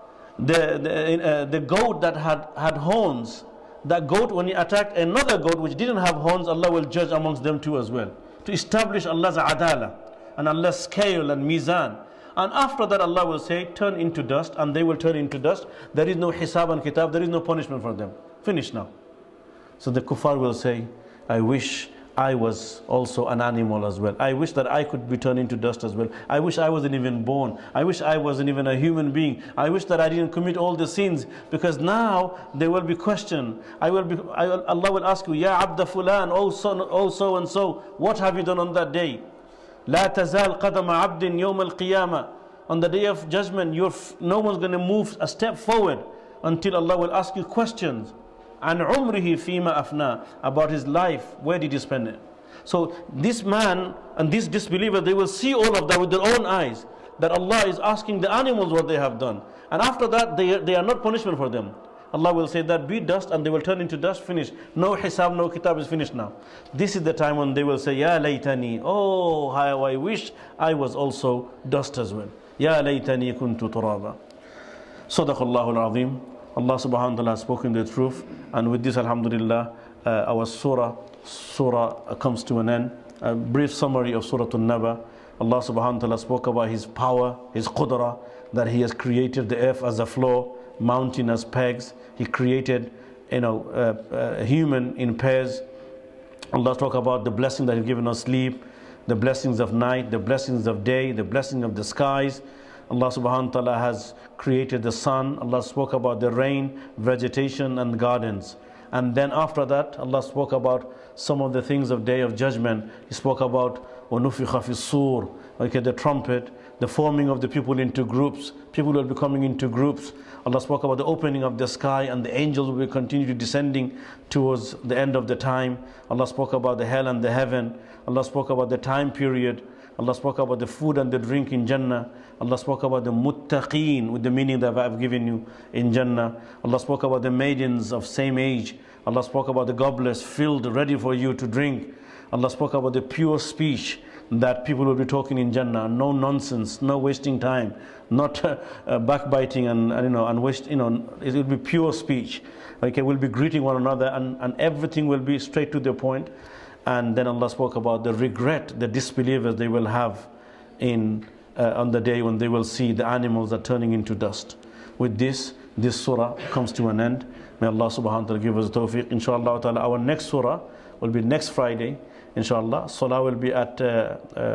the, the, uh, the goat that had, had horns, that goat, when he attacked another goat which didn't have horns, Allah will judge amongst them too as well, to establish Allah's adala and Allah's scale and mizan. And after that, Allah will say, turn into dust, and they will turn into dust. There is no hisab and kitab, there is no punishment for them. Finish now. So the kuffar will say, I wish I was also an animal as well. I wish that I could be turned into dust as well. I wish I wasn't even born. I wish I wasn't even a human being. I wish that I didn't commit all the sins, because now they will be questioned. I will be, I will, Allah will ask you, Ya Abda Fulan, oh so, oh so and so, what have you done on that day? La tazal qadama abdin yawm al-qiyamah. On the day of judgment, you're, no one's going to move a step forward until Allah will ask you questions. And umrihi fima afna, about his life, where did he spend it? So this man and this disbeliever, they will see all of that with their own eyes, that Allah is asking the animals what they have done. And after that, they, they are not punishment for them. Allah will say that be dust, and they will turn into dust, finish. No hisab, no kitab, is finished now. This is the time when they will say, Ya laytani, oh how I wish I was also dust as well. Ya laytani kuntu turaba. Sadaqallahu al-azim. Allah subhanahu wa ta'ala has spoken the truth, and with this, alhamdulillah, uh, our surah surah comes to an end. A brief summary of Surah An-Naba. Allah subhanahu wa ta'ala spoke about His power, His qudra, that He has created the earth as a floor, mountain as pegs. He created, you know, uh, uh, human in pairs. Allah talk about the blessing that He's given us sleep, the blessings of night, the blessings of day, the blessing of the skies. Allah subhanahu wa ta'ala has created the sun. Allah spoke about the rain, vegetation and gardens. And then after that, Allah spoke about some of the things of Day of Judgment. He spoke about وَنُفِخَ فِي الصُّورِ, okay, the trumpet, the forming of the people into groups. People will be coming into groups. Allah spoke about the opening of the sky, and the angels will continue to descending towards the end of the time. Allah spoke about the hell and the heaven. Allah spoke about the time period. Allah spoke about the food and the drink in Jannah. Allah spoke about the muttaqeen, with the meaning that I've given you in Jannah. Allah spoke about the maidens of same age. Allah spoke about the goblets filled, ready for you to drink. Allah spoke about the pure speech that people will be talking in Jannah. No nonsense, no wasting time, not uh, uh, backbiting and, and you know and waste. You know, it will be pure speech. Okay, we'll be greeting one another, and, and everything will be straight to the point. And then Allah spoke about the regret the disbelievers they will have in uh, on the day when they will see the animals are turning into dust. With this, this surah comes to an end. May Allah subhanahu wa ta'ala give us tawfiq. Inshallah ta'ala, our next surah will be next Friday. Inshallah, salah will be at uh,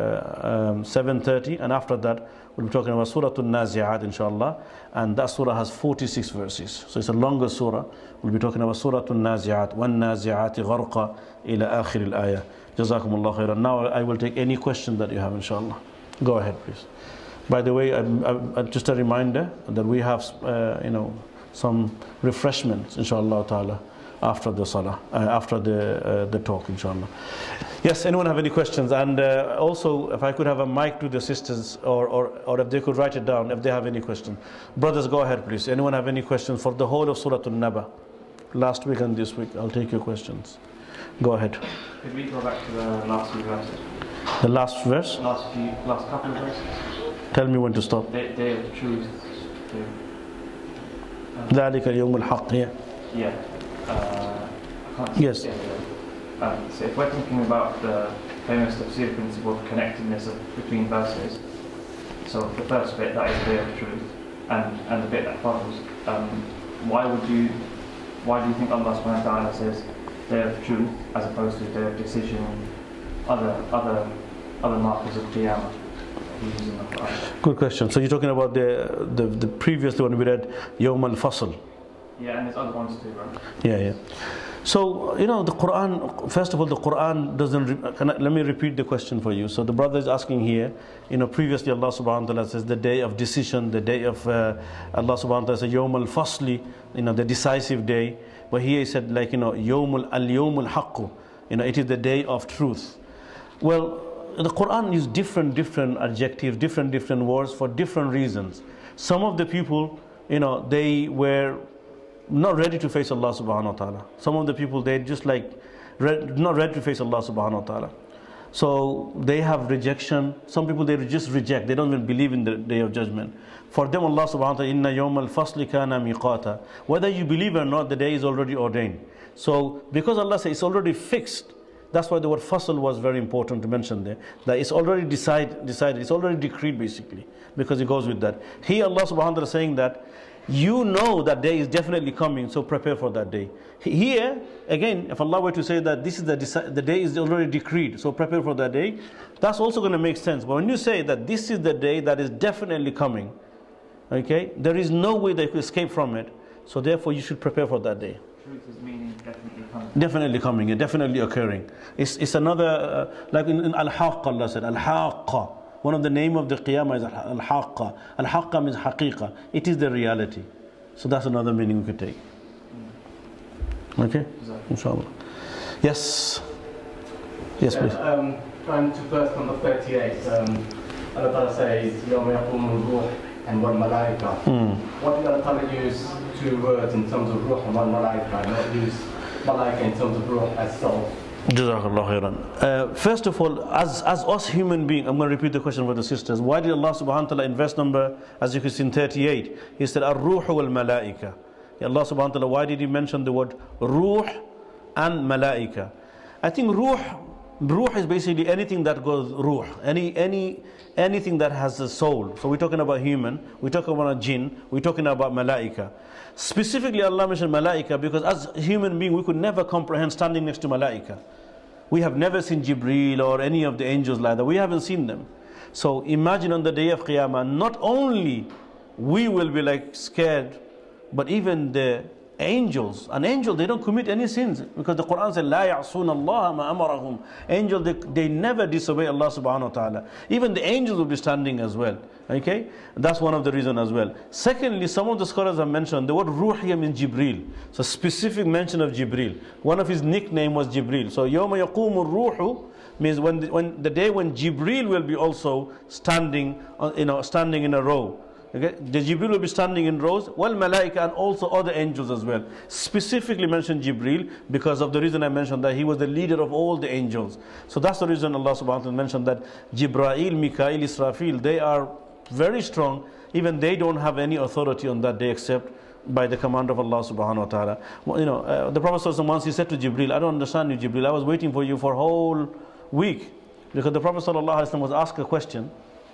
uh, um, seven thirty, and after that we'll be talking about Surah An-Nazi'at, inshallah, and that surah has forty-six verses, so it's a longer surah. We'll be talking about Surah An-Nazi'at, وَالنَّازِعَاتِ غَرْقًا إِلَى آخِرِ الْآيَةِ. Jazakumullah khairan. Now I will take any question that you have, inshallah. Go ahead, please. By the way, I'm, I'm, just a reminder that we have, uh, you know, some refreshments, inshallah ta'ala, after the salah, uh, after the uh, the talk, inshallah. Yes, anyone have any questions? And uh, also, if I could have a mic to the sisters, or, or or if they could write it down if they have any questions. Brothers, go ahead, please. Anyone have any questions for the whole of Surah An-Naba? Last week and this week, I'll take your questions. Go ahead. Could we go back to the last few verses? The last verse? Last few, last couple of verses. Tell me when to stop. Day, day of truth. ذَلِكَ يَوْمُ الْحَقِّ. Yeah. Yeah. Uh, I can't yes. See um, so if we're thinking about the famous tafsir principle of connectedness of, between verses, so the first bit, that is the day of truth, and, and the bit that follows, um, why would you, why do you think Allah subhanahu wa ta'ala says day of truth as opposed to day of decision, other other other markers of Qiyamah? Good question. So you're talking about the the, the previous one we read, Yawm al-Fasl. Yeah, and there's other ones too, right? Yeah, yeah. So, you know, the Quran, first of all, the Quran doesn't, can I, let me repeat the question for you. So the brother is asking here, you know, previously Allah subhanahu wa ta'ala says the day of decision, the day of, uh, Allah subhanahu wa ta'ala says Yawm al-Fasli, you know, the decisive day. But here he said, like, you know, Yawm al-Yawm al-Haqqu, you know, it is the day of truth. Well, the Quran uses different, different adjectives, different, different words for different reasons. Some of the people, you know, they were not ready to face Allah subhanahu wa ta'ala. Some of the people, they just like, read, not ready to face Allah subhanahu wa ta'ala. So they have rejection. Some people, they just reject. They don't even believe in the day of judgment. For them, Allah subhanahu wa ta'ala, inna yawm al-fasli kana miqata. Whether you believe or not, the day is already ordained. So because Allah says it's already fixed, that's why the word fasl was very important to mention there. That it's already decide, decided, it's already decreed basically, because it goes with that. Here Allah subhanahu wa ta'ala is saying that you know that day is definitely coming, so prepare for that day. Here, again, if Allah were to say that this is the, the day is already decreed, so prepare for that day, that's also going to make sense. But when you say that this is the day that is definitely coming, okay, there is no way they could escape from it, so therefore you should prepare for that day. Truth is meaning definitely coming. Definitely coming, and definitely occurring. It's, it's another, uh, like in, in Al-Haqqa, Allah said, Al-Haqqa. One of the name of the Qiyamah is Al-Haqqa. Al-Haqqa means Haqiqa. It is the reality. So that's another meaning we could take. Okay? Inshallah. Yes. Yes, please. Um, going to verse number thirty-eight. Um, Allah Ta'ala says, يَوْمَ يَقُومُ الرُّوحُ and one malaika. Hmm. What did Allah Ta'ala use two words in terms of ruh and one malaika, and not use malaika in terms of ruh as soul? Jazakallah khairan. Uh, first of all, as, as us human beings, I'm going to repeat the question for the sisters. Why did Allah subhanahu wa ta'ala in verse number, as you can see in thirty-eight, He said, Ar-Ruhu wal-Malaika. Allah subhanahu wa ta'ala, why did He mention the word Ruh and Malaika? I think Ruh, Ruh is basically anything that goes Ruh, any, any, anything that has a soul. So we're talking about human, we're talking about a jinn, we're talking about Malaika. Specifically, Allah mentioned Malaika because as human beings, we could never comprehend standing next to Malaika. We have never seen Jibreel or any of the angels like that. We haven't seen them. So imagine on the day of Qiyamah, not only we will be like scared, but even the angels. An angel, they don't commit any sins because the Quran says, "La ya'sun Allah ma amarahum." Angels, they, they never disobey Allah subhanahu wa ta'ala. Even the angels will be standing as well. Okay, that's one of the reasons as well. Secondly, some of the scholars have mentioned the word Ruh here means Jibreel. So specific mention of Jibreel. One of his nickname was Jibreel. So Yawma yaqumu ruhu means when the, when the day when Jibreel will be also standing, uh, you know, standing in a row. Okay, the Jibreel will be standing in rows, well, Malaika and also other angels as well. Specifically mentioned Jibreel because of the reason I mentioned that he was the leader of all the angels. So that's the reason Allah subhanahu wa ta'ala mentioned that Jibrail, Mikail, Israfil, they are very strong. Even they don't have any authority on that day except by the command of Allah subhanahu wa ta'ala. Well, you know, uh, the Prophet sallallahu alaihi wasallam once he said to Jibreel, I don't understand you, Jibreel. I was waiting for you for a whole week because the Prophet sallallahu alaihi wasallam was asked a question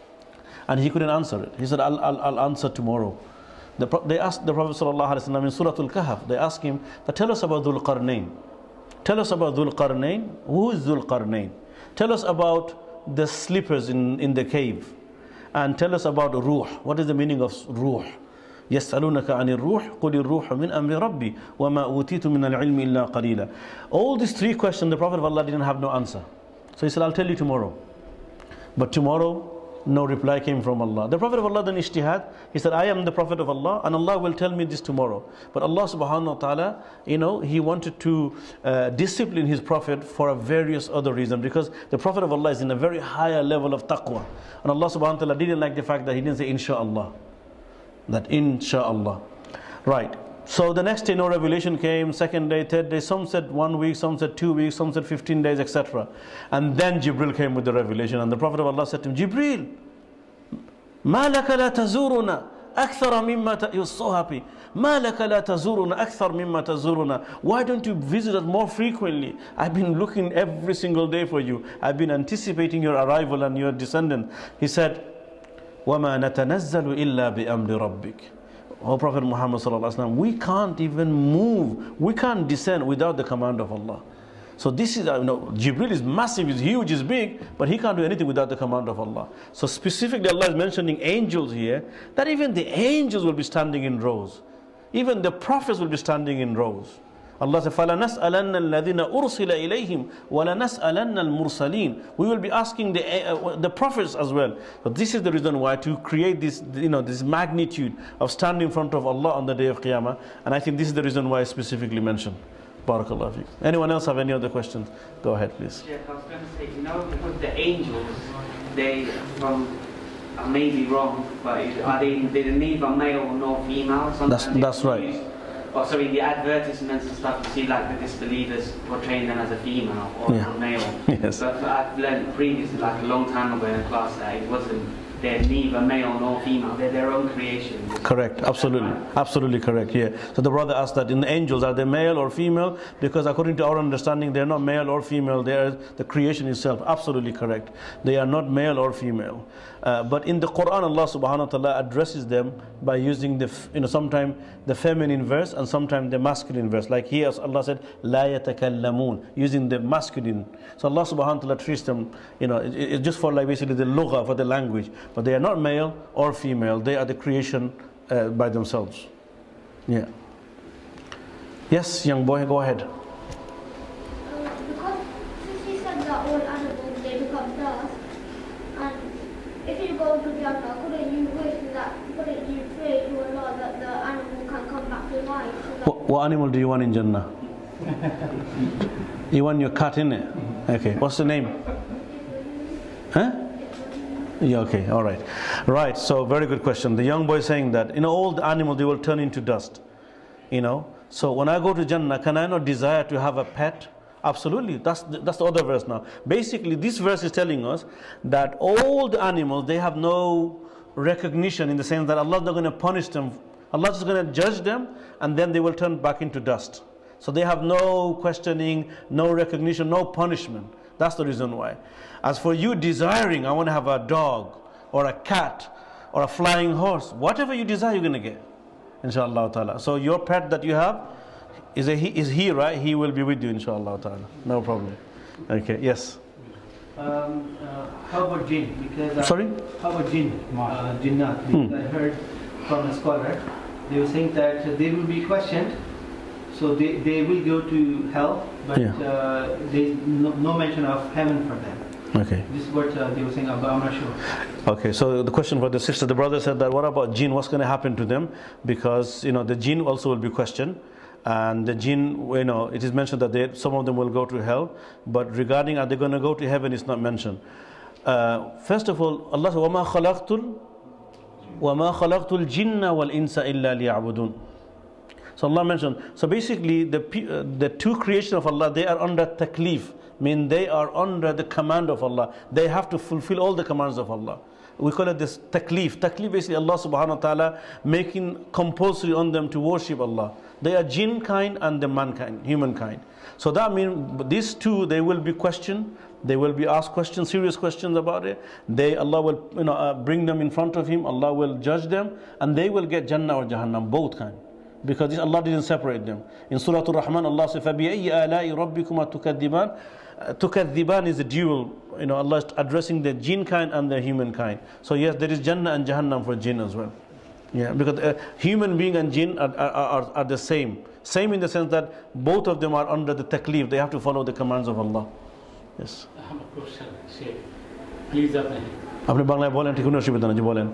and he couldn't answer it. He said, I'll, I'll, I'll answer tomorrow. The, they asked the Prophet sallallahu alaihi wasallam in Surah Al-Kahf, they asked him, but tell us about Dhul Qarnayn. Tell us about Dhul Qarnayn. Who is Dhul Qarnayn? Tell us about the sleepers in, in the cave. And tell us about Ruh. What is the meaning of Ruh? يَسْأَلُونَكَ عَنِ الرُّوحِ قُلِ الرُّوحُ مِنْ أَمْرِ رَبِّي وَمَا أُوتِيتُ مِنَ الْعِلْمِ إِلَّا قَلِيلًا. All these three questions, the Prophet of Allah didn't have no answer. So he said, I'll tell you tomorrow. But tomorrow, no reply came from Allah. The Prophet of Allah then ijtihad. He said, I am the Prophet of Allah and Allah will tell me this tomorrow. But Allah subhanahu wa ta'ala, you know, He wanted to uh, discipline His Prophet for a various other reasons because the Prophet of Allah is in a very higher level of taqwa. And Allah subhanahu wa ta'ala didn't like the fact that He didn't say inshaAllah. That inshaAllah. Right. So the next day no revelation came, second day, third day, some said one week, some said two weeks, some said fifteen days, et cetera. And then Jibreel came with the revelation and the Prophet of Allah said to him, Jibreel, مَا لَكَ لَا تَزُورُنَا أَكْثَرَ مِمَّا You're so happy. مَا لَكَ لَا تَزُورُنَا أَكْثَرَ مِمَّا تَزُورُنَا. Why don't you visit us more frequently? I've been looking every single day for you. I've been anticipating your arrival and your descendant. He said, وَمَا نَتَنَزَّلُ إِلَّا بِأَمْرِ رَبِّكَ. O Prophet Muhammad sallallahu alaihi wasallam, we can't even move, we can't descend without the command of Allah. So this is, you know, Jibreel is massive, is huge, is big, but he can't do anything without the command of Allah. So specifically Allah is mentioning angels here, that even the angels will be standing in rows. Even the prophets will be standing in rows. Allah said, فَلَنَسْأَلَنَّ الَّذِينَ أُرْسِلَ إِلَيْهِمْ وَلَنَسْأَلَنَّ الْمُرْسَلِينَ. We will be asking the, uh, the prophets as well. But this is the reason why, to create this, you know, this magnitude of standing in front of Allah on the day of Qiyamah. And I think this is the reason why I specifically mentioned. Barakallahu feek. Anyone else have any other questions? Go ahead, please. Yeah, I was going to say, you know, with the angels, they, from, I may be wrong, but are they, they're neither male nor female? That's, that's right. Use, or sorry, the advertisements and stuff, you see like the disbelievers portraying them as a female or Yeah. a male. Yes. But I've learned previously, like a long time ago in a class, that it wasn't, they're neither male nor female, they're their own creation. Correct, absolutely, absolutely correct, yeah. So the brother asked that in the angels, are they male or female? Because according to our understanding, they're not male or female, they are the creation itself. Absolutely correct. They are not male or female. Uh, but in the Quran, Allah subhanahu wa ta'ala addresses them by using the, you know, sometimes the feminine verse and sometimes the masculine verse. Like here, Allah said, La yatakallamun, using the masculine. So Allah subhanahu wa ta'ala treats them, you know, it, it's just for like basically the lugha, for the language. But they are not male or female, they are the creation uh, by themselves. Yeah. Yes, young boy, go ahead. Um, because since you said that all animals they become dust, and if you go to the Jannah, couldn't you wish that, couldn't you pray to Allah that the animal can come back to life? So that What, what animal do you want in Jannah? You want your cat in it? Okay, what's the name? Huh? Yeah, okay, all right. Right, so very good question. The young boy is saying that, you know, all the animals, they will turn into dust. You know, so when I go to Jannah, can I not desire to have a pet? Absolutely, that's the, that's the other verse now. Basically, this verse is telling us that all the animals, they have no recognition in the sense that Allah is not going to punish them. Allah is going to judge them and then they will turn back into dust. So they have no questioning, no recognition, no punishment. That's the reason why. As for you desiring, I want to have a dog or a cat or a flying horse, whatever you desire, you're going to get, inshallah ta'ala. So your pet that you have, is, a, he, is he, right? He will be with you, inshallah ta'ala. No problem. Okay, yes. Um, uh, how about jinn? Because I, Sorry? How about jinn? Uh, jinnat. Because Hmm. I heard from a scholar, they were saying that they will be questioned, so they, they will go to hell, but Yeah. uh, there is no, no mention of heaven for them. Okay. This is what uh, they were saying, but I'm not sure. Okay, so the question for the sister, the brother said that what about jinn? What's going to happen to them? Because, you know, the jinn also will be questioned. And the jinn, you know, it is mentioned that they, some of them will go to hell. But regarding are they going to go to heaven, it's not mentioned. Uh, first of all, Allah said, وَمَا خَلَقْتُ وَمَا خَلَقْتُ الْجِنَّ وَالْإِنسَ إِلَّا لِيَعْبُدُونَ. So Allah mentioned, so basically the, uh, the two creation of Allah, they are under taklif. Mean they are under the command of Allah. They have to fulfill all the commands of Allah. We call it this taklif. Taklif basically Allah subhanahu wa ta'ala making compulsory on them to worship Allah. They are jinn kind and the mankind, humankind. So that means these two, they will be questioned. They will be asked questions, serious questions about it. They, Allah will, you know, uh, bring them in front of Him. Allah will judge them, and they will get Jannah or Jahannam, both kind. Because this, Allah didn't separate them. In Surah Al-Rahman, Allah says, فَبِأَيِّ آلَاءِ رَبِّكُمَا تُكَذِّبَانِ. Tukadhiban is a dual, you know, Allah is addressing the jinn kind and the human kind. So yes, there is Jannah and Jahannam for jinn as well. Yeah, because uh, human being and jinn are, are, are, are the same. Same in the sense that both of them are under the taklif. They have to follow the commands of Allah. Yes. I have a question, Sheikh. Please, আপনি আপনি বাংলায় বলেন, ঠিক কোনো অসুবিধা নেই, বলেন।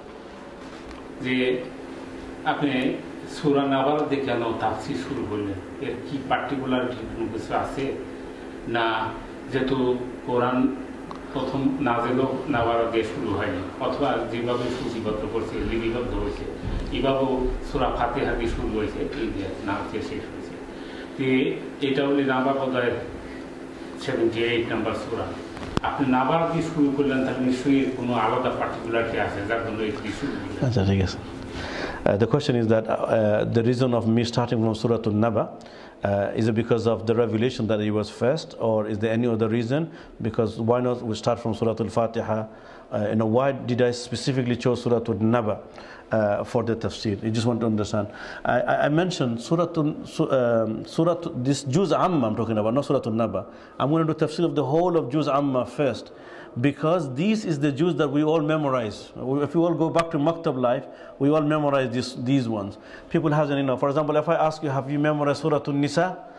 যে আপনি সূরা নাবার দেখে কেন তাফসীর শুরু করলেন? এর কি পার্টিকুলার কোনো কিছু আছে না যেহেতু কোরআন প্রথম নাযিল নাবার দিয়ে শুরু হয়নি, অথবা যেভাবে সূচিবদ্ধ করছে লিপিবদ্ধ হয়েছে এভাবেও সূরা ফাতিহা দিয়ে শুরু হয়েছে, এই যে নাম দিয়ে শেষ হয়েছে। তো এটা হলে নাবা বোধহয় সেভেন্টি এইট নাম্বার সূরা। আপনি নাবার দিয়ে শুরু করলেন, তাহলে নিশ্চয়ই কোনো আলাদা পার্টিকুলারিটি আছে যার জন্য এটি শুরু করলেন। আচ্ছা, ঠিক আছে। Uh, the question is that uh, the reason of me starting from Surah An-Naba, uh, is it because of the revelation that it was first, or is there any other reason? Because why not we start from Surah Al-Fatiha? Uh, you know, why did I specifically choose Surah An-Naba uh, for the tafsir? You just want to understand. I, I, I mentioned Surah, um, Surah, this Juz Amma I'm talking about, not Surah An-Naba. I'm going to do tafsir of the whole of Juz Amma first. Because these is the Jews that we all memorize. If we all go back to Maktab life, we all memorize this, these ones. People hasn't, you know, for example, if I ask you, have you memorized Surah An-Nisa?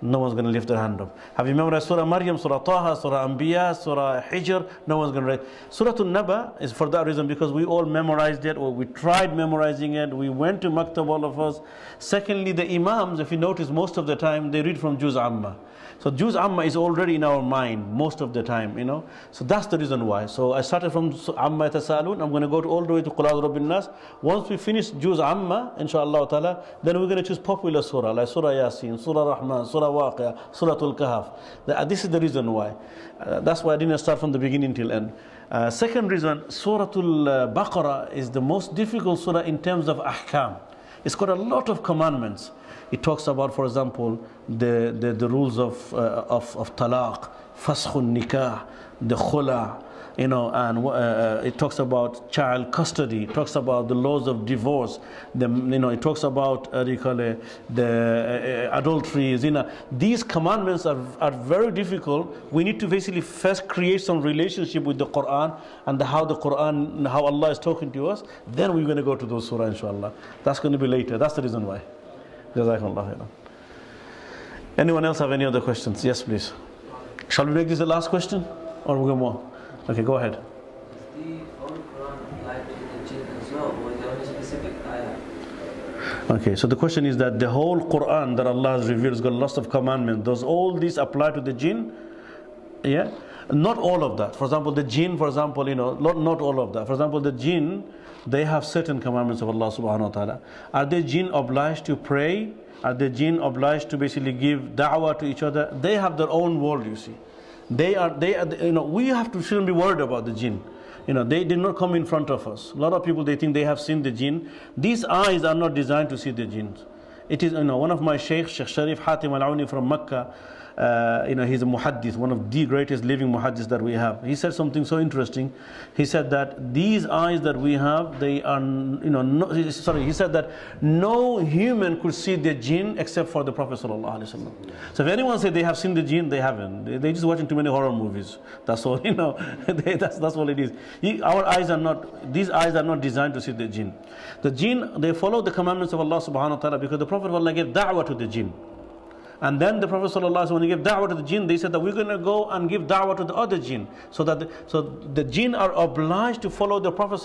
No one's going to lift their hand up. Have you memorized Surah Maryam, Surah Taha, Surah Anbiya, Surah Hijr? No one's going to raise. Surah An-Naba is for that reason, because we all memorized it, or we tried memorizing it. We went to Maktab, all of us. Secondly, the Imams, if you notice, most of the time they read from Juz Amma. So Juz Amma is already in our mind most of the time, you know. So that's the reason why. So I started from Amma Yatasaalun. I'm going to go to all the way to Qul A'udhu Rabbin Nas. Once we finish Juz Amma, inshallah ta'ala, then we're going to choose popular surah like Surah Yasin, Surah Rahman, Surah Waqi'ah, Surah Al-Kahf. This is the reason why. Uh, that's why I didn't start from the beginning till end. Uh, second reason, Surah Al-Baqarah is the most difficult surah in terms of ahkam. It's got a lot of commandments. It talks about, for example, the, the, the rules of, uh, of, of talaq, faskhun nikah, the khula, you know, and uh, it talks about child custody, it talks about the laws of divorce, the, you know, it talks about, uh, you call it, the uh, adultery, zina. These commandments are, are very difficult. We need to basically first create some relationship with the Quran and the, how the Quran, how Allah is talking to us. Then we're going to go to those surah, inshallah. That's going to be later. That's the reason why. Jazakumullah khairan. Anyone else have any other questions? Yes, please. Shall we make this the last question, or we go more? Okay, go ahead. Does the whole Quran apply to the jinn as well, or is there only specific ayah? Okay, so the question is that the whole Quran that Allah has revealed has got lots of commandments. Does all these apply to the jinn? Yeah, not all of that. For example, the jinn, for example, you know, not, not all of that. For example, the jinn, they have certain commandments of Allah subhanahu wa ta'ala. Are the jinn obliged to pray? Are the jinn obliged to basically give da'wah to each other? They have their own world, you see. They are, they are, you know, we have to, shouldn't be worried about the jinn. You know, they did not come in front of us. A lot of people, they think they have seen the jinn. These eyes are not designed to see the jinns. It is, you know, one of my sheikhs, Sheikh Sharif Hatim Al-Auni from Mecca, uh, you know, he's a muhaddith, one of the greatest living muhaddiths that we have. He said something so interesting. He said that these eyes that we have, they are, you know, no, sorry, he said that no human could see the jinn except for the Prophet Sallallahu Alaihi Wasallam. So if anyone says they have seen the jinn, they haven't. They, they're just watching too many horror movies. That's all, you know. they, that's, that's all it is. He, our eyes are not, these eyes are not designed to see the jinn. The jinn, they follow the commandments of Allah Subhanahu Wa Ta'ala because the Prophet of Allah gave da'wah to the jinn. And then the Prophet ﷺ, when he gave da'wah to the jinn, they said that we're going to go and give da'wah to the other jinn. So that the, so the jinn are obliged to follow the Prophet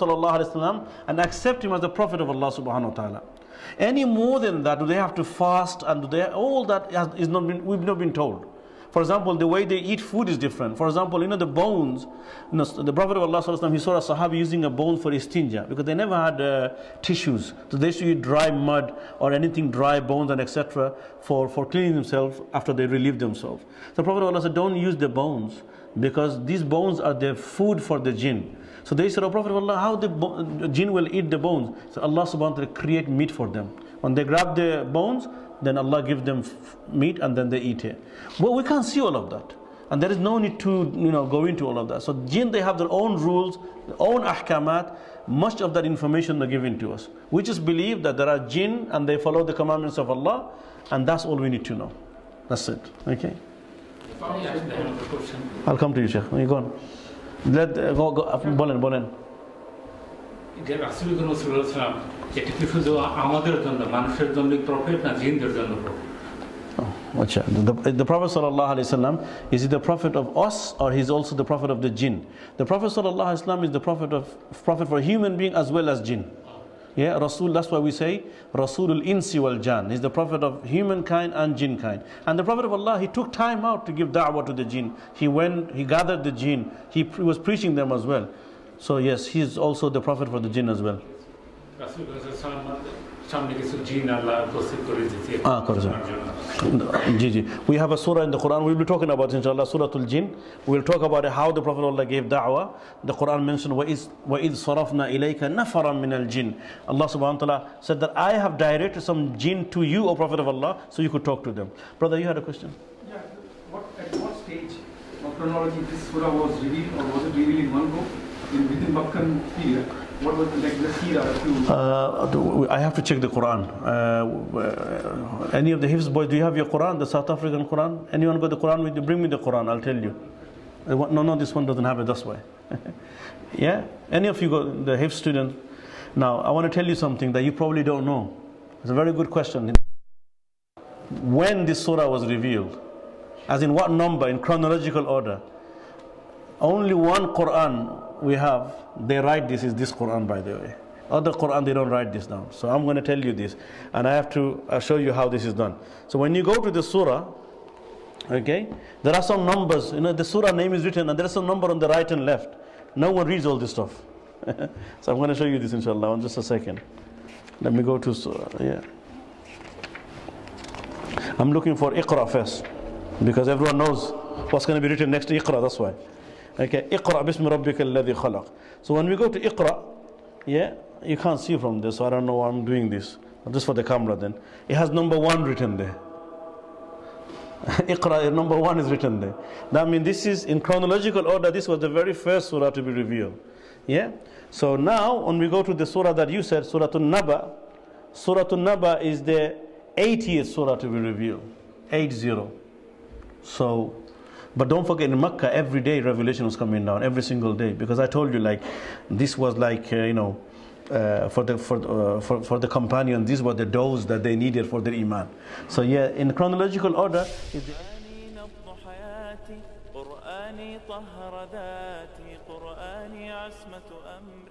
ﷺ and accept him as the Prophet of Allah subhanahu wa ta'ala. Any more than that, do they have to fast? And do they, all that has, is not been, we've not been told. For example, the way they eat food is different. For example, you know, the bones, you know, the Prophet of Allah ﷺ, he saw a Sahabi using a bone for istinja because they never had uh, tissues. So they used to eat dry mud or anything dry, bones and et cetera for, for cleaning themselves after they relieve themselves. The Prophet of Allah said, don't use the bones because these bones are the food for the jinn. So they said, oh Prophet of Allah, how the jinn will eat the bones? So Allah subhanahu wa ta'ala create meat for them. When they grab the bones, then Allah gives them meat and then they eat it. But we can't see all of that. And there is no need to, you know, go into all of that. So jinn, they have their own rules, their own ahkamat. Much of that information they're giving to us. We just believe that there are jinn and they follow the commandments of Allah, and that's all we need to know. That's it. Okay? I'll come to you, Sheikh. You go on. Let, uh, go, go, Bolen, Bolen. এটি কি শুধু আমাদের জন্য মানুষের জন্য prophet না জিনদের জন্য prophet Acha. The, the Prophet sallallahu alaihi wasallam, is he the prophet of us or he's also the prophet of the jinn? The Prophet sallallahu alaihi wasallam is the prophet of prophet for human being as well as jinn. Yeah, Rasul, that's why we say Rasulul Insi wal Jan. He's the prophet of humankind and jinn kind. And the Prophet of Allah, he took time out to give da'wah to the jinn. He went, he gathered the jinn. He was preaching them as well. So yes, he's also the prophet for the jinn as well. Ah, we have a surah in the Quran. We'll be talking about, inshallah, Surah Al-Jinn. We'll talk about how the Prophet Allah gave da'wah. The Quran mentioned, وَإِذْ صَرَفْنَا إِلَيْكَ نَفَرًا مِنَ الْجِنِّ. Allah subhanahu wa ta'ala said that I have directed some jinn to you, O Prophet of Allah, so you could talk to them. Brother, you had a question? Yeah, what, at what stage of chronology this surah was revealed, or was it revealed in one go? In, within Bakkan period? What was the, like, the seerah? Uh, I have to check the Quran. Uh, any of the Hifz boys, do you have your Quran, the South African Quran? Anyone got the Quran with you? Bring me the Quran, I'll tell you. No, no, this one doesn't have it, that's why. Yeah? Any of you got the Hifz student? Now, I want to tell you something that you probably don't know. It's a very good question. when this surah was revealed, as in what number, in chronological order. Only one Quran we have, they write this is this Quran, by the way. Other Quran, they don't write this down. So I'm going to tell you this, and I have to uh, show you how this is done. So when you go to the surah, okay, there are some numbers. You know, the surah name is written, and there is some number on the right and left. No one reads all this stuff. So I'm going to show you this, inshallah, in just a second. Let me go to surah. Yeah. I'm looking for Iqra first, because everyone knows what's going to be written next to Iqra. That's why. Okay, Iqra bismi rabbika alladhi khalaq. So when we go to Iqra, yeah, you can't see from this, so I don't know why I'm doing this. Just for the camera then. It has number one written there. Iqra, number one is written there. That means this is in chronological order, this was the very first surah to be revealed. Yeah? So now, when we go to the surah that you said, Surah An-Naba, Surah An-Naba is the eightieth surah to be revealed. Eight zero. So, but don't forget, in Mecca, every day revelation was coming down, every single day. Because I told you, like, this was like, uh, you know, uh, for the for, uh, for for the companion, these were the dose that they needed for their iman. So yeah, in chronological order. قرآني طهر ذاتي قرآني عصمة أمري